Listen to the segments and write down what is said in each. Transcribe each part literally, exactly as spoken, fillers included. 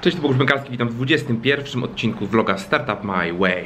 Cześć, to Bogusz Bękarski, witam w dwudziestym pierwszym odcinku vloga Startup My Way.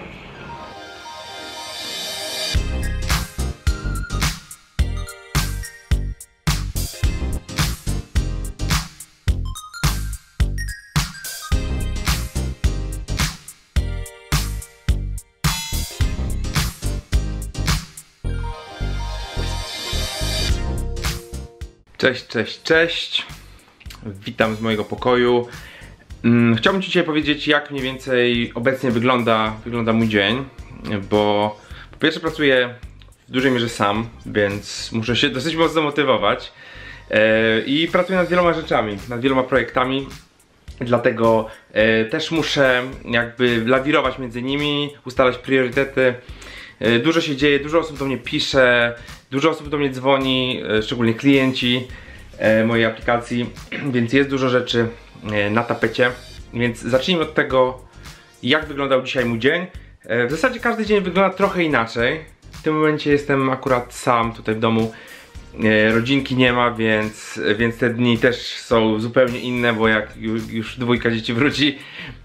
Cześć, cześć, cześć. Witam z mojego pokoju. Chciałbym Ci dzisiaj powiedzieć, jak mniej więcej obecnie wygląda, wygląda mój dzień, bo po pierwsze pracuję w dużej mierze sam, więc muszę się dosyć mocno motywować i pracuję nad wieloma rzeczami, nad wieloma projektami, dlatego też muszę jakby lawirować między nimi, ustalać priorytety. Dużo się dzieje, dużo osób do mnie pisze, dużo osób do mnie dzwoni, szczególnie klienci mojej aplikacji, więc jest dużo rzeczy na tapecie. Więc zacznijmy od tego, jak wyglądał dzisiaj mój dzień. W zasadzie każdy dzień wygląda trochę inaczej. W tym momencie jestem akurat sam tutaj w domu. Rodzinki nie ma, więc, więc te dni też są zupełnie inne, bo jak już dwójka dzieci wróci,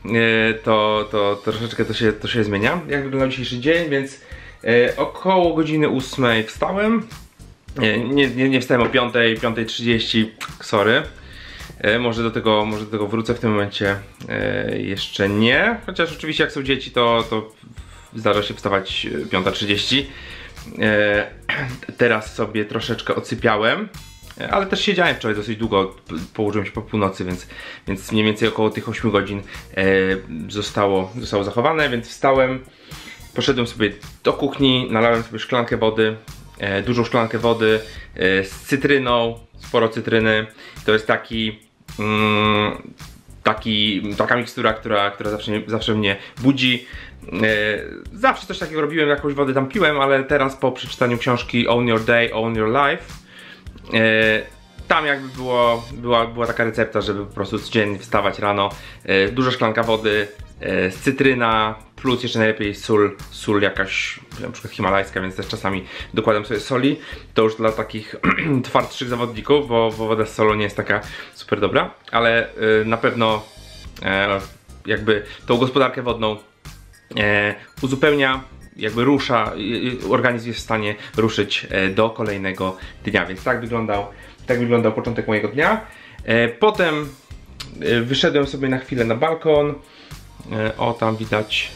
to, to, to troszeczkę to się, to się zmienia. Jak wyglądał dzisiejszy dzień, więc około godziny ósmej wstałem. Nie, nie, nie wstałem o piątej, piątej trzydzieści, sorry. E, może, do tego, może do tego wrócę w tym momencie, e, jeszcze nie. Chociaż oczywiście jak są dzieci, to, to zdarza się wstawać piąta trzydzieści. e, Teraz sobie troszeczkę odsypiałem, ale też siedziałem wczoraj dosyć długo, położyłem się po północy, więc, więc mniej więcej około tych ośmiu godzin e, zostało, zostało zachowane, więc wstałem, poszedłem sobie do kuchni, nalałem sobie szklankę wody, e, dużą szklankę wody e, z cytryną, sporo cytryny. To jest taki Mm, taki, taka mikstura, która, która zawsze, zawsze mnie budzi. E, zawsze coś takiego robiłem, jakąś wodę tam piłem, ale teraz po przeczytaniu książki Own Your Day, Own Your Life, e, tam jakby było, była, była taka recepta, żeby po prostu codziennie wstawać rano, e, duża szklanka wody, e, cytryna, plus jeszcze najlepiej sól, sól jakaś, na przykład himalajska, więc też czasami dokładam sobie soli. To już dla takich twardszych zawodników, bo, bo woda z solą nie jest taka super dobra, ale y, na pewno e, jakby tą gospodarkę wodną e, uzupełnia, jakby rusza, y, organizm jest w stanie ruszyć e, do kolejnego dnia, więc tak wyglądał, tak wyglądał początek mojego dnia. E, potem e, wyszedłem sobie na chwilę na balkon. E, o, tam widać.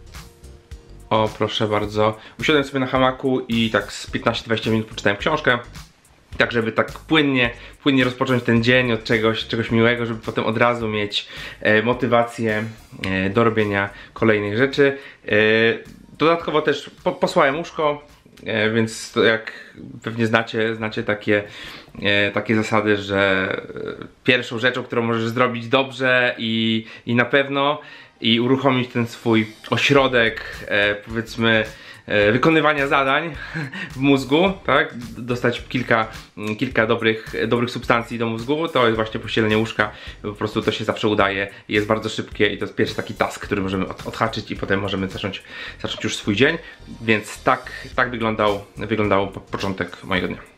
O, proszę bardzo. Usiadłem sobie na hamaku i tak z piętnaście dwadzieścia minut poczytałem książkę. Tak, żeby tak płynnie, płynnie rozpocząć ten dzień od czegoś, czegoś miłego, żeby potem od razu mieć e, motywację e, do robienia kolejnych rzeczy. E, dodatkowo też po, posłałem łóżko, e, więc to jak pewnie znacie, znacie takie, e, takie zasady, że pierwszą rzeczą, którą możesz zrobić dobrze i, i na pewno, i uruchomić ten swój ośrodek, e, powiedzmy, e, wykonywania zadań w mózgu, tak? Dostać kilka, kilka dobrych, dobrych substancji do mózgu, to jest właśnie pościelenie łóżka. Po prostu to się zawsze udaje, jest bardzo szybkie i to jest pierwszy taki task, który możemy od, odhaczyć i potem możemy zacząć, zacząć już swój dzień. Więc tak, tak wyglądał, wyglądał początek mojego dnia.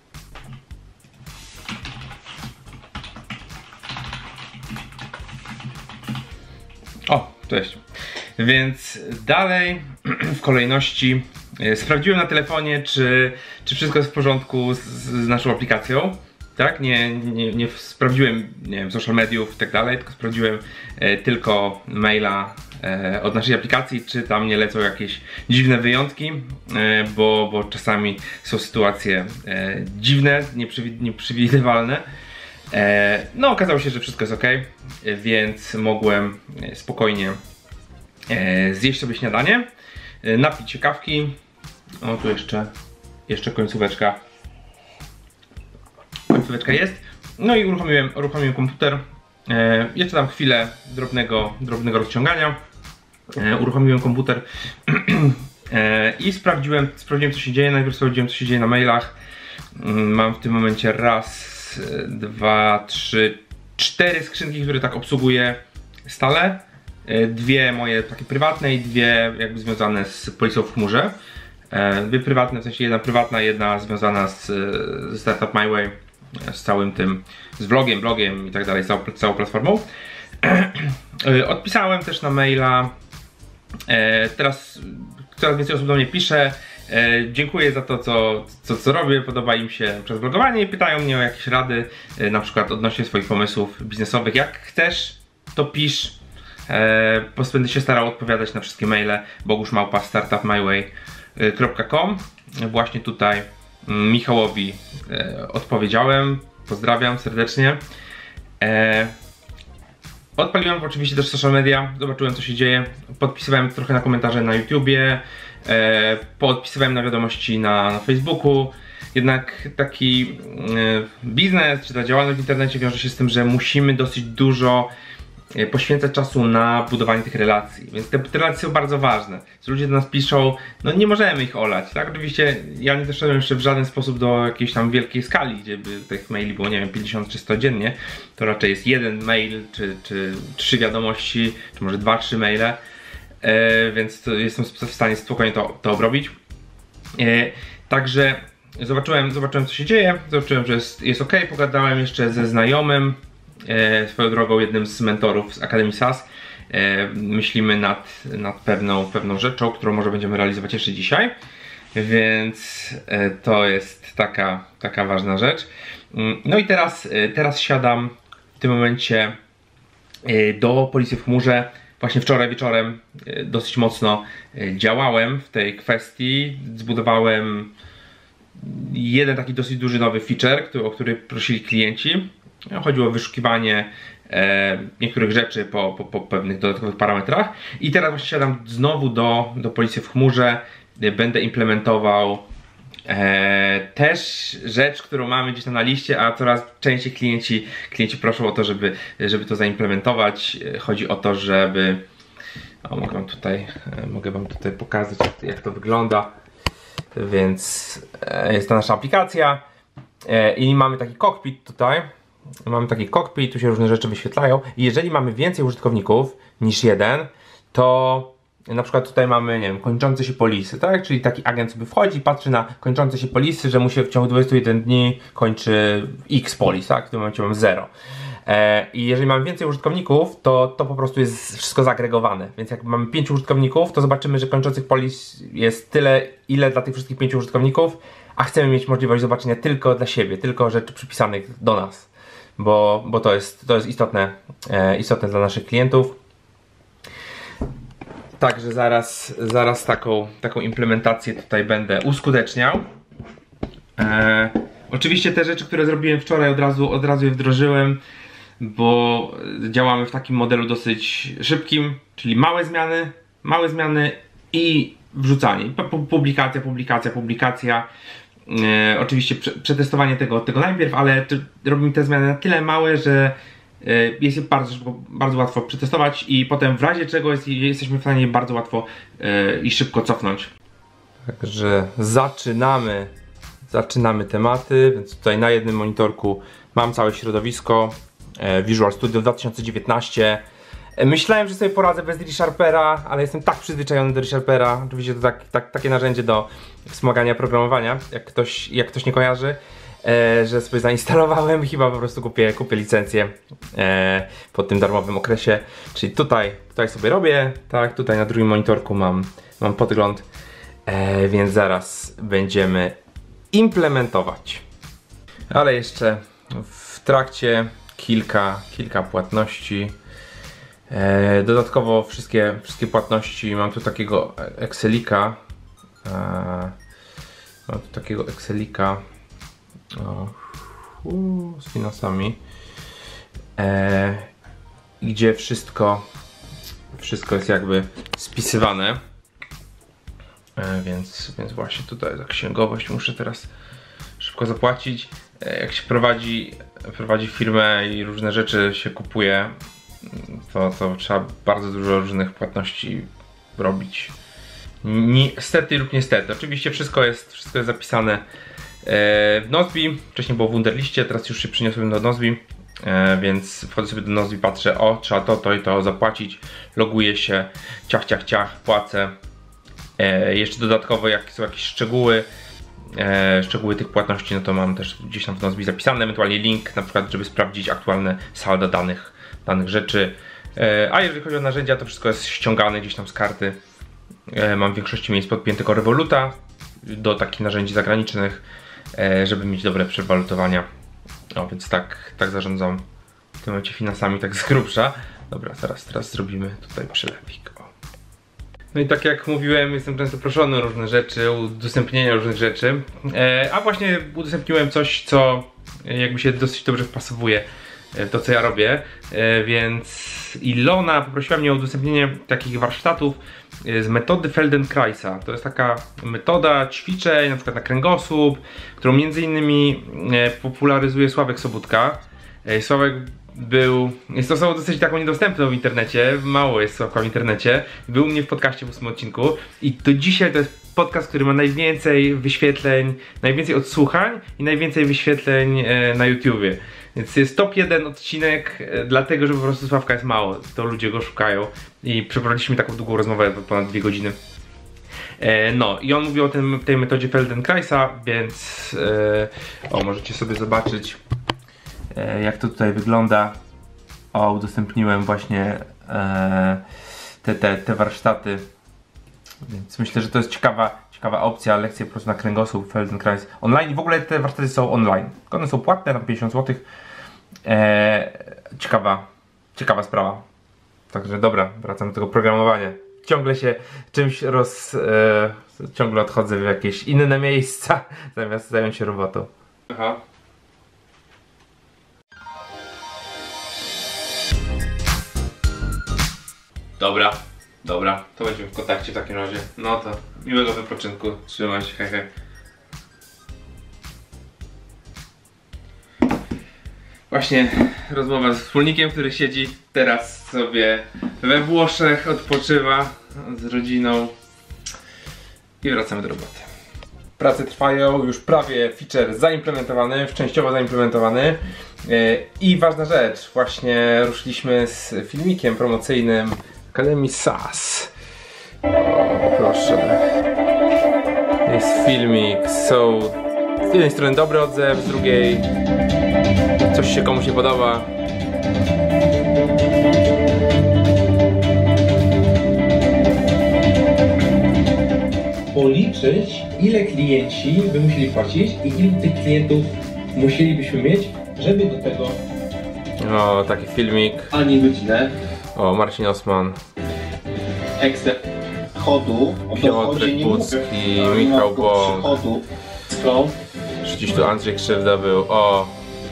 O, cześć. Więc dalej w kolejności e, sprawdziłem na telefonie, czy, czy wszystko jest w porządku z, z naszą aplikacją. Tak? Nie, nie, nie sprawdziłem, nie wiem, social mediów i tak dalej, tylko sprawdziłem e, tylko maila e, od naszej aplikacji, czy tam nie lecą jakieś dziwne wyjątki, e, bo, bo czasami są sytuacje e, dziwne, nieprzewi nieprzewidywalne. E, no, okazało się, że wszystko jest ok, więc mogłem spokojnie e, zjeść sobie śniadanie, e, napić się kawki. O, tu jeszcze, jeszcze końcóweczka. Końcóweczka jest. No i uruchomiłem, uruchomiłem komputer. E, jeszcze tam chwilę drobnego, drobnego rozciągania. E, uruchomiłem komputer e, i sprawdziłem, sprawdziłem, co się dzieje. Najpierw sprawdziłem, co się dzieje na mailach. Mam w tym momencie raz, dwa, trzy, cztery skrzynki, które tak obsługuję stale. Dwie moje takie prywatne i dwie jakby związane z policją w chmurze. Dwie prywatne, w sensie jedna prywatna, jedna związana z, z Startup My Way, z całym tym, z vlogiem, blogiem i tak dalej, z całą, całą platformą. Odpisałem też na maila. Teraz coraz więcej osób do mnie pisze. Dziękuję za to, co, co, co robię, podoba im się przez blogowanie i pytają mnie o jakieś rady, na przykład odnośnie swoich pomysłów biznesowych. Jak chcesz, to pisz. Po prostu będę się starał odpowiadać na wszystkie maile. bogusz małpa startup my way kropka com. Właśnie tutaj Michałowi odpowiedziałem. Pozdrawiam serdecznie. Odpaliłem oczywiście też social media, zobaczyłem, co się dzieje. Podpisywałem trochę na komentarze na YouTubie, e, podpisywałem na wiadomości na, na Facebooku. Jednak taki e, biznes czy ta działalność w internecie wiąże się z tym, że musimy dosyć dużo e, poświęcać czasu na budowanie tych relacji. Więc te, te relacje są bardzo ważne. Ludzie do nas piszą, no nie możemy ich olać, tak? Oczywiście ja nie doszedłem jeszcze w żaden sposób do jakiejś tam wielkiej skali, gdzie by tych maili było, nie wiem, pięćdziesiąt czy sto dziennie. To raczej jest jeden mail, czy, czy trzy wiadomości, czy może dwa, trzy maile. E, więc to jestem w stanie spokojnie to, to obrobić. E, także zobaczyłem, zobaczyłem, co się dzieje, zobaczyłem, że jest, jest ok. Pogadałem jeszcze ze znajomym, e, swoją drogą jednym z mentorów z Akademii S A S. E, myślimy nad, nad pewną, pewną rzeczą, którą może będziemy realizować jeszcze dzisiaj, więc e, to jest taka, taka ważna rzecz. No i teraz, e, teraz siadam w tym momencie e, do Policji w chmurze. Właśnie wczoraj wieczorem e, dosyć mocno e, działałem w tej kwestii. Zbudowałem jeden taki dosyć duży nowy feature, który, o który prosili klienci. Chodziło o wyszukiwanie e, niektórych rzeczy po, po, po pewnych dodatkowych parametrach. I teraz właśnie siadam znowu do, do Policji w chmurze. E, będę implementował e, też rzecz, którą mamy gdzieś tam na liście, a coraz częściej klienci, klienci proszą o to, żeby, żeby to zaimplementować. E, chodzi o to, żeby... O, mogę wam tutaj, e, mogę wam tutaj pokazać, jak to wygląda. Więc e, jest to nasza aplikacja e, i mamy taki cockpit tutaj. Mamy taki cockpit, tu się różne rzeczy wyświetlają i jeżeli mamy więcej użytkowników niż jeden, to na przykład tutaj mamy, nie wiem, kończące się polisy, tak? Czyli taki agent sobie wchodzi, patrzy na kończące się polisy, że mu się w ciągu dwudziestu jeden dni kończy X polis, tak? W tym momencie mam zero. E, I jeżeli mamy więcej użytkowników, to to po prostu jest wszystko zagregowane. Więc jak mamy pięciu użytkowników, to zobaczymy, że kończących polis jest tyle, ile dla tych wszystkich pięciu użytkowników, a chcemy mieć możliwość zobaczenia tylko dla siebie, tylko rzeczy przypisanych do nas. Bo, bo to jest, to jest istotne, e, istotne dla naszych klientów. Także zaraz, zaraz taką, taką implementację tutaj będę uskuteczniał. E, oczywiście te rzeczy, które zrobiłem wczoraj, od razu, od razu je wdrożyłem, bo działamy w takim modelu dosyć szybkim, czyli małe zmiany, małe zmiany i wrzucanie. Publikacja, publikacja, publikacja. E, oczywiście prze, przetestowanie tego, tego najpierw, ale robimy te zmiany na tyle małe, że e, jest je bardzo szybko, bardzo łatwo przetestować i potem w razie czego jest, jesteśmy w stanie bardzo łatwo e, i szybko cofnąć. Także zaczynamy, zaczynamy tematy, więc tutaj na jednym monitorku mam całe środowisko e, Visual Studio dwa tysiące dziewiętnaście. Myślałem, że sobie poradzę bez ReSharpera, ale jestem tak przyzwyczajony do ReSharpera. Oczywiście to tak, tak, takie narzędzie do wspomagania programowania, jak ktoś, jak ktoś nie kojarzy, e, że sobie zainstalowałem i chyba po prostu kupię, kupię licencję e, po tym darmowym okresie. Czyli tutaj, tutaj sobie robię, tak, tutaj na drugim monitorku mam, mam podgląd, e, więc zaraz będziemy implementować. Ale jeszcze w trakcie kilka, kilka płatności. E, dodatkowo wszystkie, wszystkie płatności mam tu takiego Excelika. E, mam tu takiego Excelika o, u, z finansami, e, gdzie wszystko, wszystko jest jakby spisywane. E, więc, więc właśnie tutaj za księgowość muszę teraz szybko zapłacić. E, jak się prowadzi, prowadzi firmę i różne rzeczy się kupuje, To, to trzeba bardzo dużo różnych płatności robić. Niestety lub niestety. Oczywiście wszystko jest, wszystko jest zapisane w Nozbi. Wcześniej było w Wunderliście, teraz już się przeniosłem do Nozbi. Więc wchodzę sobie do Nozbi, patrzę, o, trzeba to, to i to zapłacić. Loguję się, ciach, ciach, ciach, płacę. Jeszcze dodatkowo, jak są jakieś szczegóły, szczegóły tych płatności, no to mam też gdzieś tam w Nozbi zapisane, ewentualnie link, na przykład, żeby sprawdzić aktualne saldo danych danych rzeczy, A jeżeli chodzi o narzędzia, to wszystko jest ściągane gdzieś tam z karty. Mam w większości miejsc podpiętego Revoluta do takich narzędzi zagranicznych, żeby mieć dobre przewalutowania. O, więc tak, tak zarządzam w tym momencie finansami, tak z grubsza. Dobra, teraz, teraz zrobimy tutaj przelepik. O. No i tak jak mówiłem, jestem często proszony o różne rzeczy, udostępnienia różnych rzeczy. A właśnie udostępniłem coś, co jakby się dosyć dobrze wpasowuje w to, co ja robię, więc Ilona poprosiła mnie o udostępnienie takich warsztatów z metody Feldenkraisa. To jest taka metoda ćwiczeń, na przykład na kręgosłup, którą między innymi popularyzuje Sławek Sobutka. Sławek był, jest osobą dosyć taką niedostępną w internecie, mało jest Sławka w internecie. Był u mnie w podcaście w ósmym odcinku i do dzisiaj to jest podcast, który ma najwięcej wyświetleń, najwięcej odsłuchań i najwięcej wyświetleń na YouTubie. Więc jest top jeden odcinek, dlatego że po prostu Sławka jest mało, to ludzie go szukają i przeprowadziliśmy taką długą rozmowę, ponad dwie godziny. No i on mówił o tym, tej metodzie Feldenkraisa, więc o, możecie sobie zobaczyć, jak to tutaj wygląda. O, udostępniłem właśnie te, te, te warsztaty, więc myślę, że to jest ciekawa, ciekawa opcja, lekcje po prostu na kręgosłup, Feldenkrais online. W ogóle te warsztaty są online, one są płatne, na pięćdziesiąt złotych. Eee, ciekawa, ciekawa sprawa. Także dobra, wracam do tego programowania. Ciągle się czymś roz... E, ciągle odchodzę w jakieś inne miejsca, zamiast zająć się robotą. Aha. Dobra, dobra, to będziemy w kontakcie w takim razie. No to miłego wypoczynku, trzymaj się, hej hej. Właśnie rozmowa z wspólnikiem, który siedzi teraz sobie we Włoszech, odpoczywa z rodziną i wracamy do roboty. Prace trwają, już prawie feature zaimplementowany, częściowo zaimplementowany. I ważna rzecz, właśnie ruszyliśmy z filmikiem promocyjnym Akademii S A S. O, proszę. Jest filmik, są z jednej strony dobry odzew, z drugiej coś się komuś nie podoba. Policzyć, ile klienci by musieli płacić i ilu tych klientów musielibyśmy mieć, żeby do tego... O, taki filmik. Ani godzinę. O, Marcin Osman. Excel chodu. Piotrek Budzki, Michał Bąk. Gdzieś tu Andrzej Krzywda był. O.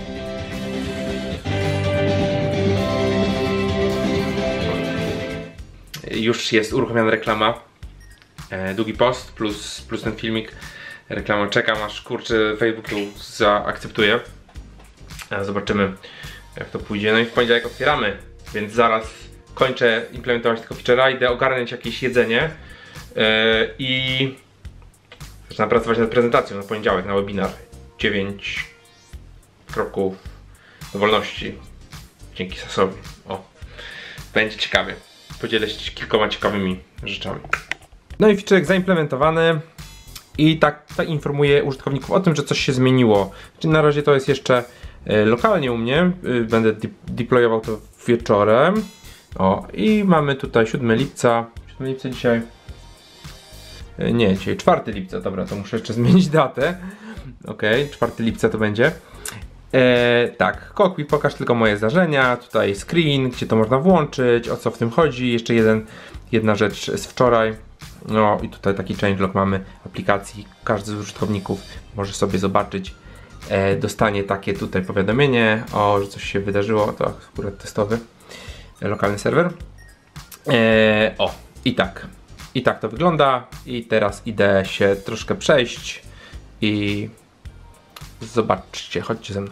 Już jest uruchomiona reklama. E, długi post plus, plus ten filmik. Reklama, czekam aż kurczę Facebook ją zaakceptuje. E, zobaczymy jak to pójdzie. No i w poniedziałek otwieramy, więc zaraz kończę implementować tylko feature'a, idę ogarnąć jakieś jedzenie yy, i zaczynam pracować nad prezentacją na poniedziałek, na webinar. dziewięć kroków do wolności dzięki Sasowi. O, będzie ciekawie. Podzielę się kilkoma ciekawymi rzeczami. No i featurek zaimplementowany i tak, tak informuję użytkowników o tym, że coś się zmieniło. Czyli na razie to jest jeszcze yy, lokalnie u mnie, yy, będę de deployował to wieczorem. O, i mamy tutaj siódmego lipca. siódmego lipca dzisiaj. Nie, dzisiaj czwartego lipca, dobra, to muszę jeszcze zmienić datę. Ok, czwartego lipca to będzie. E, tak, cockpit, pokaż tylko moje zdarzenia. Tutaj screen, gdzie to można włączyć, o co w tym chodzi. Jeszcze jeden, jedna rzecz z wczoraj. No i tutaj taki changelog mamy aplikacji. Każdy z użytkowników może sobie zobaczyć. E, dostanie takie tutaj powiadomienie, o, że coś się wydarzyło. To akurat testowy. Lokalny serwer. Eee, o, i tak. I tak to wygląda. I teraz idę się troszkę przejść i zobaczcie, chodźcie ze mną.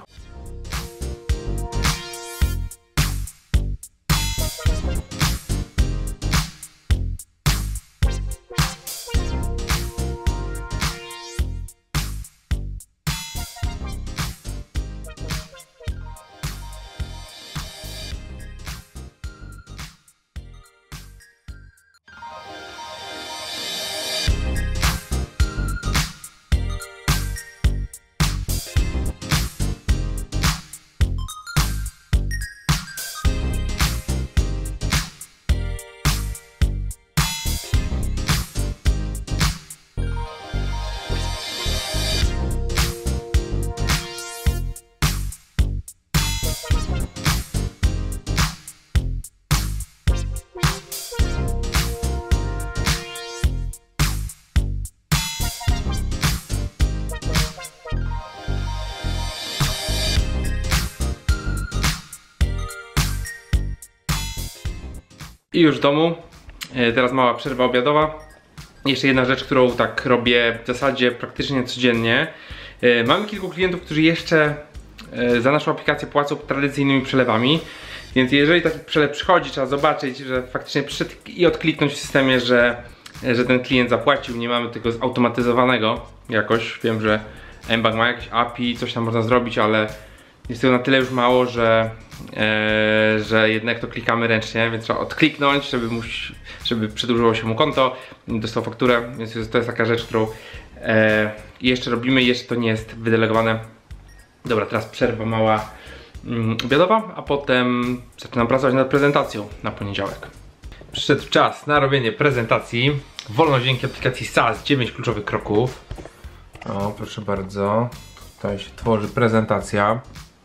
I już w domu. Teraz mała przerwa obiadowa. Jeszcze jedna rzecz, którą tak robię w zasadzie praktycznie codziennie. Mamy kilku klientów, którzy jeszcze za naszą aplikację płacą tradycyjnymi przelewami. Więc jeżeli taki przelew przychodzi, trzeba zobaczyć, że faktycznie przyszedł i odkliknąć w systemie, że, że ten klient zapłacił. Nie mamy tego zautomatyzowanego jakoś. Wiem, że mBank ma jakieś A P I, coś tam można zrobić, ale jest tego na tyle już mało, że, e, że jednak to klikamy ręcznie, więc trzeba odkliknąć, żeby, mu, żeby przedłużyło się mu konto, dostał fakturę, więc to jest taka rzecz, którą e, jeszcze robimy, jeszcze to nie jest wydelegowane. Dobra, teraz przerwa mała mm, obiadowa, a potem zaczynam pracować nad prezentacją na poniedziałek. Przyszedł czas na robienie prezentacji. Wolno dzięki aplikacji S A S, dziewięć kluczowych kroków. O, proszę bardzo. Tutaj się tworzy prezentacja.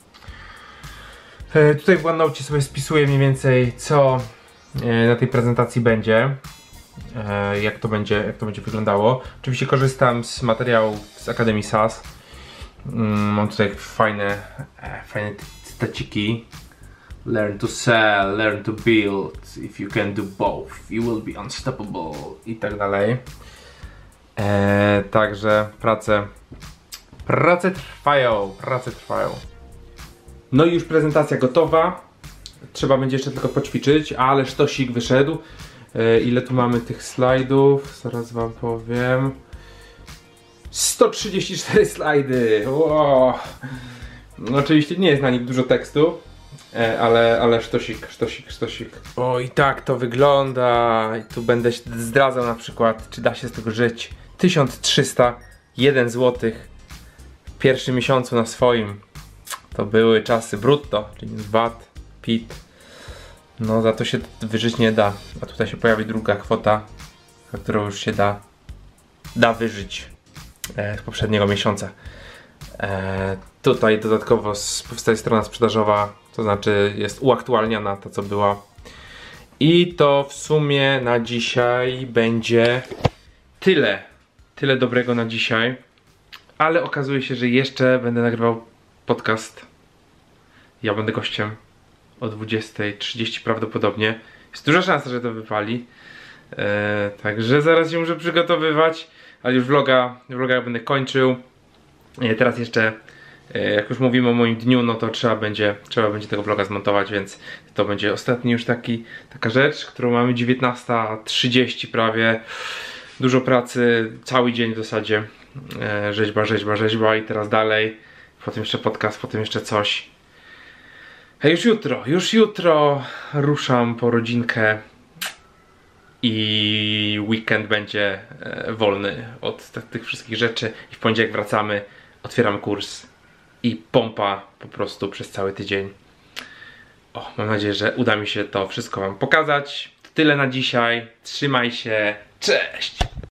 E, tutaj w OneNote sobie spisuję mniej więcej, co e, na tej prezentacji będzie. E, jak to będzie, jak to będzie wyglądało. Oczywiście korzystam z materiałów z Akademii S A S. Mm, mam tutaj fajne, e, fajne cytaciki. Learn to sell, learn to build. If you can do both, you will be unstoppable. I tak dalej. E, także prace, prace trwają, prace trwają. No i już prezentacja gotowa. Trzeba będzie jeszcze tylko poćwiczyć, ale sztosik wyszedł. E, ile tu mamy tych slajdów? Zaraz wam powiem. sto trzydzieści cztery slajdy. Wow. No, oczywiście nie jest na nich dużo tekstu, e, ale, ale sztosik, sztosik, sztosik. O, i tak to wygląda. I tu będę zdradzał na przykład, czy da się z tego żyć. tysiąc trzysta jeden złotych w pierwszym miesiącu na swoim. To były czasy brutto, czyli V A T, P I T. No za to się wyżyć nie da. A tutaj się pojawi druga kwota, za którą już się da, da wyżyć e, z poprzedniego miesiąca. E, tutaj dodatkowo powstaje strona sprzedażowa, to znaczy jest uaktualniana ta, co była. I to w sumie na dzisiaj będzie tyle. Tyle dobrego na dzisiaj. Ale okazuje się, że jeszcze będę nagrywał podcast. Ja będę gościem o dwudziestej trzydzieści prawdopodobnie. Jest duża szansa, że to wypali. Eee, także zaraz się muszę przygotowywać. Ale już vloga, vloga będę kończył. Eee, teraz jeszcze, e, jak już mówimy o moim dniu, no to trzeba będzie, trzeba będzie tego vloga zmontować, więc to będzie ostatni już taki, taka rzecz, którą mamy dziewiętnasta trzydzieści prawie. Dużo pracy, cały dzień w zasadzie. E, rzeźba, rzeźba, rzeźba i teraz dalej. Potem jeszcze podcast, potem jeszcze coś. A już jutro, już jutro ruszam po rodzinkę i weekend będzie e, wolny od tych wszystkich rzeczy. I w poniedziałek wracamy, otwieramy kurs i pompa po prostu przez cały tydzień. O, mam nadzieję, że uda mi się to wszystko wam pokazać. To tyle na dzisiaj. Trzymaj się. Cześć!